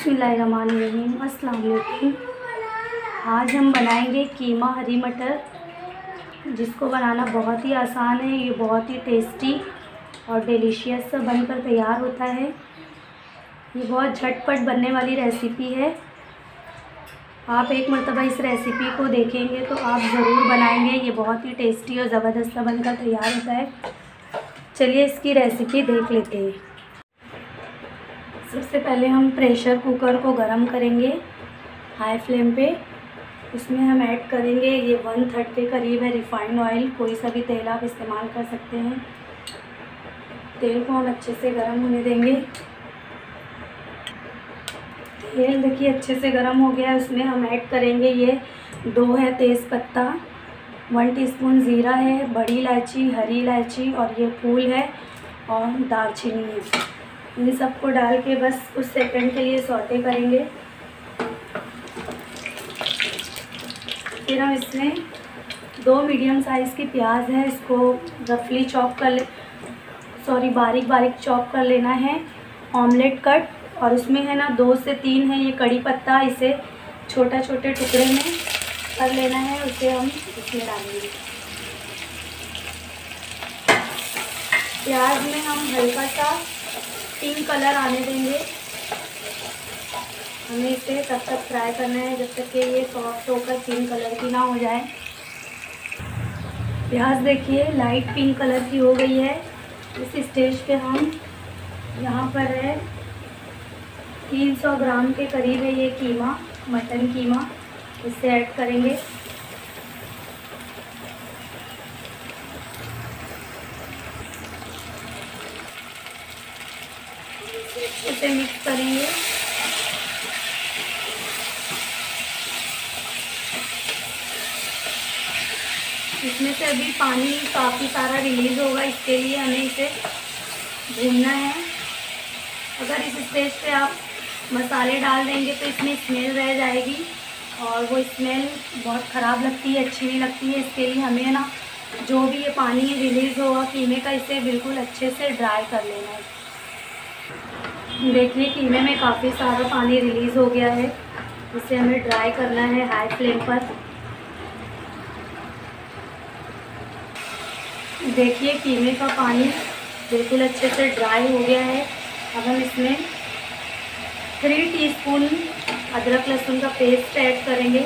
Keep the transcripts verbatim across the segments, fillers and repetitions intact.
बिस्मिल्लाहिर्रहमानिर्रहीम। अस्सलाम वालेकुम। आज हम बनाएंगे कीमा हरी मटर, जिसको बनाना बहुत ही आसान है। ये बहुत ही टेस्टी और डिलीशियस सा बनकर तैयार होता है। ये बहुत झटपट बनने वाली रेसिपी है। आप एक मरतबा इस रेसिपी को देखेंगे तो आप ज़रूर बनाएंगे। ये बहुत ही टेस्टी और ज़बरदस्त सा बनकर तैयार होता है। चलिए इसकी रेसिपी देख लेते हैं। सबसे पहले हम प्रेशर कुकर को गरम करेंगे हाई फ्लेम पे। इसमें हम ऐड करेंगे, ये वन थर्ड के करीब है रिफ़ाइंड ऑयल। कोई सा भी तेल आप इस्तेमाल कर सकते हैं। तेल को हम अच्छे से गरम होने देंगे। तेल देखिए अच्छे से गरम हो गया है। उसमें हम ऐड करेंगे, ये दो है तेज़ पत्ता, वन टीस्पून ज़ीरा है, बड़ी इलायची, हरी इलायची और ये फूल है और दालचीनी है। इन सबको डाल के बस कुछ सेकंड के लिए सौटे करेंगे। फिर हम इसमें दो मीडियम साइज़ की प्याज है, इसको रफली चॉप कर ले सॉरी बारीक बारीक चॉप कर लेना है, ऑमलेट कट। और उसमें है ना दो से तीन है ये कड़ी पत्ता, इसे छोटा छोटे टुकड़े में कर लेना है। उसे हम इसमें डालेंगे। प्याज में हम हल्का सा पिंक कलर आने देंगे। हमें इसे तब तक फ्राई करना है जब तक कि ये सॉफ्ट होकर पिंक कलर की ना हो जाए। प्याज देखिए लाइट पिंक कलर की हो गई है। इस स्टेज पे हम यहाँ पर है तीन सौ ग्राम के करीब है ये कीमा, मटन कीमा, इसे ऐड करेंगे। इसे मिक्स करेंगे। इसमें से अभी पानी काफ़ी सारा रिलीज़ होगा, इसके लिए हमें इसे भूनना है। अगर इस स्टेज पे आप मसाले डाल देंगे तो इसमें स्मेल रह जाएगी और वो स्मेल बहुत ख़राब लगती है, अच्छी नहीं लगती है। इसके लिए हमें ना जो भी ये पानी रिलीज़ होगा कीमे का, इसे बिल्कुल अच्छे से ड्राई कर लेना है। देखिए कीमे में काफ़ी सारा पानी रिलीज़ हो गया है। इसे हमें ड्राई करना है हाई फ्लेम पर। देखिए कीमे का पानी बिल्कुल अच्छे से ड्राई हो गया है। अब हम इसमें थ्री टीस्पून अदरक लहसुन का पेस्ट ऐड करेंगे।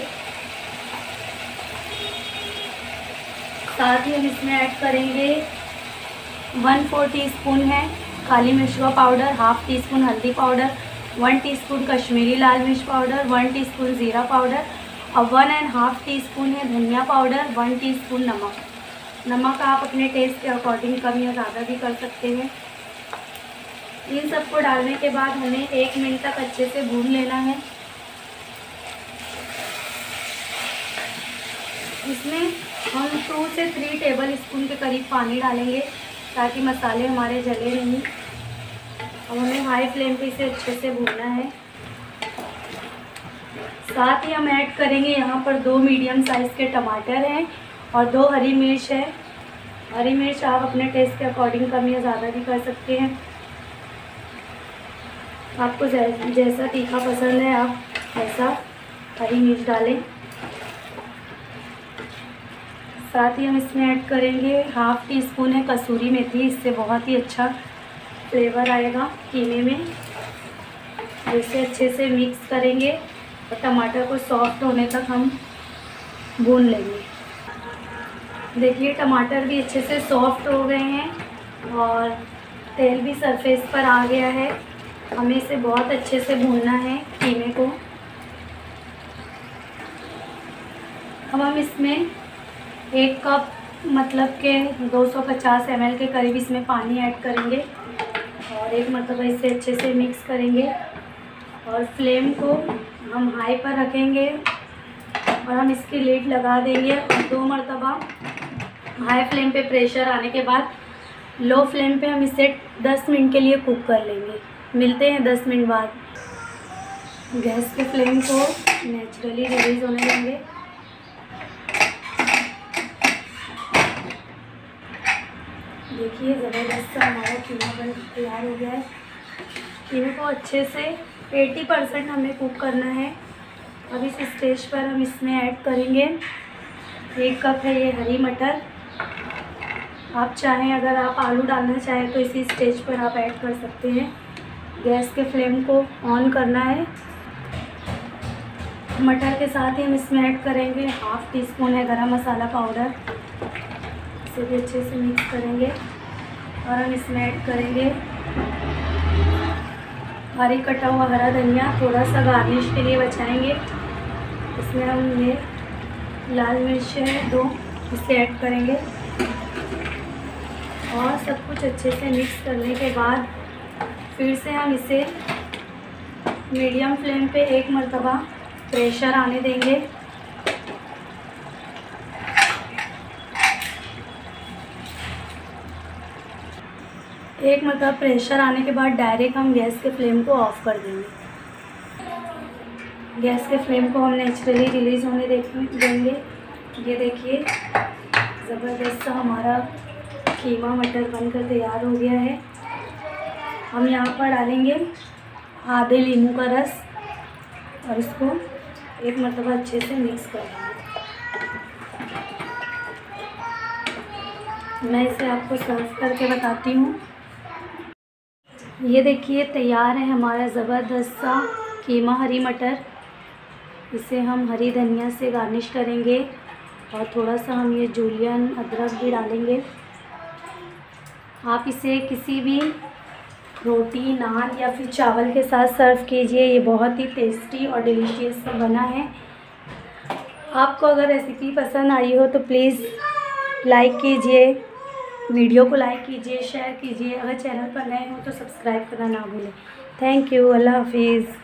साथ ही हम इसमें ऐड करेंगे वन फोर टीस्पून है काली मिर्च का पाउडर, हाफ़ टी स्पून हल्दी पाउडर, वन टीस्पून कश्मीरी लाल मिर्च पाउडर, वन टीस्पून ज़ीरा पाउडर और one and half teaspoon है धनिया पाउडर, वन टीस्पून नमक। नमक आप अपने टेस्ट के अकॉर्डिंग कम या ज़्यादा भी कर सकते हैं। इन सबको डालने के बाद हमें एक मिनट तक अच्छे से भून लेना है। इसमें हम टू से थ्री टेबल स्पून के करीब पानी डालेंगे ताकि मसाले हमारे जले नहीं। अब हमें हाई फ्लेम पे इसे अच्छे से भूनना है। साथ ही हम ऐड करेंगे यहाँ पर दो मीडियम साइज़ के टमाटर हैं और दो हरी मिर्च है। हरी मिर्च आप अपने टेस्ट के अकॉर्डिंग कम या ज़्यादा भी कर सकते हैं। आपको जैसा तीखा पसंद है आप वैसा हरी मिर्च डालें। साथ ही हम इसमें ऐड करेंगे हाफ़ टी स्पून है कसूरी मेथी। इससे बहुत ही अच्छा फ्लेवर आएगा कीमे में। इसे अच्छे से मिक्स करेंगे और टमाटर को सॉफ्ट होने तक हम भून लेंगे। देखिए टमाटर भी अच्छे से सॉफ्ट हो गए हैं और तेल भी सरफेस पर आ गया है। हमें इसे बहुत अच्छे से भूनना है कीमे को। अब हम इसमें एक कप मतलब के दो सौ पचास एम एल के करीब इसमें पानी ऐड करेंगे और एक मरतबा इसे अच्छे से मिक्स करेंगे और फ्लेम को हम हाई पर रखेंगे और हम इसकी लीड लगा देंगे और दो मरतबा हाई फ्लेम पे प्रेशर आने के बाद लो फ्लेम पे हम इसे दस मिनट के लिए कुक कर लेंगे। मिलते हैं दस मिनट बाद। गैस के फ्लेम को नेचुरली रिलीज़ होने देंगे। देखिए ज़बरदस्त सा हमारा कीमा बन तैयार हो गया है। इनको अच्छे से अस्सी परसेंट हमें कुक करना है। अब इस स्टेज पर हम इसमें ऐड करेंगे एक कप है ये हरी मटर। आप चाहें, अगर आप आलू डालना चाहें तो इसी स्टेज पर आप ऐड कर सकते हैं। गैस के फ्लेम को ऑन करना है। मटर के साथ ही हम इसमें ऐड करेंगे हाफ़ टी स्पून है गरम मसाला पाउडर। इसे भी अच्छे से मिक्स करेंगे और हम इसमें ऐड करेंगे हरी कटा हुआ हरा धनिया, थोड़ा सा गार्निश के लिए बचाएंगे। इसमें हम ये लाल मिर्च है दो, इसे ऐड करेंगे और सब कुछ अच्छे से मिक्स करने के बाद फिर से हम इसे मीडियम फ्लेम पे एक मरतबा प्रेशर आने देंगे। एक मतलब प्रेशर आने के बाद डायरेक्ट हम गैस के फ्लेम को ऑफ़ कर देंगे। गैस के फ्लेम को हम नेचुरली रिलीज़ होने देंगे। ये देखिए ज़बरदस्त सा हमारा कीमा मटर बनकर तैयार हो गया है। हम यहाँ पर डालेंगे आधे नींबू का रस और इसको एक मरतबा अच्छे से मिक्स कर देंगे। मैं इसे आपको सर्व करके बताती हूँ। ये देखिए तैयार है हमारा ज़बरदस्त सा कीमा हरी मटर। इसे हम हरी धनिया से गार्निश करेंगे और थोड़ा सा हम ये जूलियन अदरक भी डालेंगे। आप इसे किसी भी रोटी, नान या फिर चावल के साथ सर्व कीजिए। ये बहुत ही टेस्टी और डिलीशियस सा बना है। आपको अगर रेसिपी पसंद आई हो तो प्लीज़ लाइक कीजिए, वीडियो को लाइक कीजिए, शेयर कीजिए। अगर चैनल पर नए हो तो सब्सक्राइब करना ना भूलें। Thank you. अल्लाह हाफिज़।